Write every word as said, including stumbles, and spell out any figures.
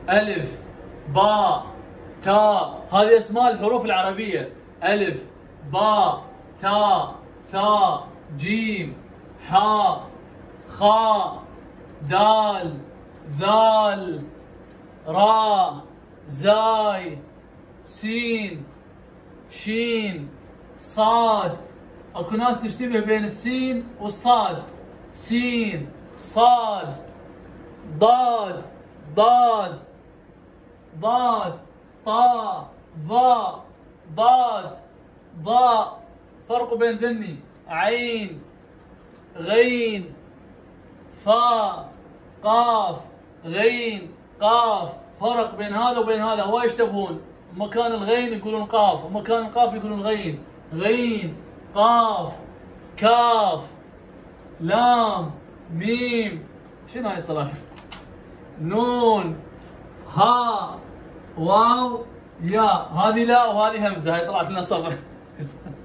ألف باء تاء. هذه أسماء الحروف العربية. ألف باء تاء ثاء جيم حاء خاء دال ذال راء زاي سين شين صاد. اكو ناس تشتبه بين السين والصاد. سين صاد ضاد ضاد ضاد طاء ظاء ضاد ضاء. فرق بين ذني. عين غين فاء قاف غين قاف. فرق بين هذا وبين هذا. هواي يشتبهون. مكان الغين يقولون قاف ومكان القاف يقولون غين. غين قاف كاف لام ميم. شنو هاي طلع؟ نون ها واو يا. هذه لا وهذه همزه. هاي طلعت لنا صفر.